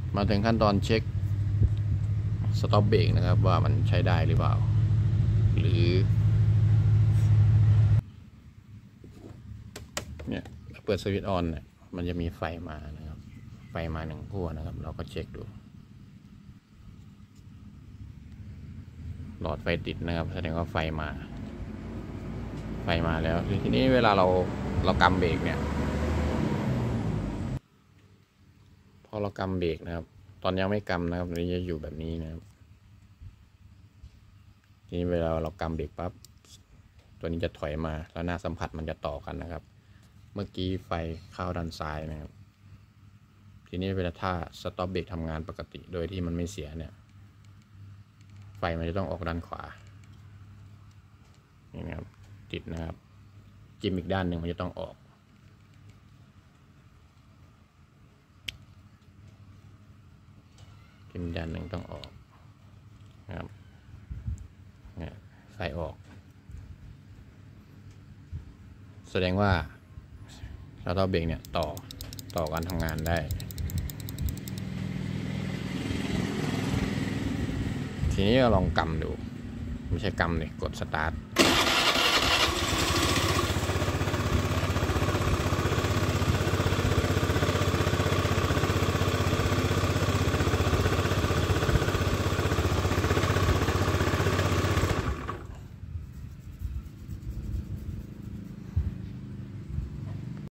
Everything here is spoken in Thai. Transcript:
มาถึงขั้นตอนเช็คสต็อปเบรกนะครับว่ามันใช้ได้หรือเปล่าหรือเนี่ยเปิดสวิตช์ออนเนี่ยมันจะมีไฟมานะครับไฟมา1 ขั้วนะครับเราก็เช็คดูหลอดไฟติดนะครับแสดงว่าไฟมาแล้วทีนี้เวลาเรากำเบรกเนี่ยพอเรากำเบรกนะครับตอนยังไม่กำนะครับมันจะอยู่แบบนี้นะครับทีนี้เวลาเรากำเบรกปั๊บตัวนี้จะถอยมาแล้วหน้าสัมผัสมันจะต่อกันนะครับเมื่อกี้ไฟเข้าด้านซ้ายนะครับทีนี้เวลาถ้าสต็อปเบรกทำงานปกติโดยที่มันไม่เสียเนี่ยไฟมันจะต้องออกด้านขวานี่นะครับติดนะครับจิ้มอีกด้านหนึ่งมันจะต้องออกจิ้มด้านหนึ่งต้องออกนะครับเนี่ยไฟออกแสดงว่าสต็อปเบรกเนี่ยต่อการทำงานได้ทีนี้เราลองกำดูไม่ใช่กำเลยกดสตาร์ท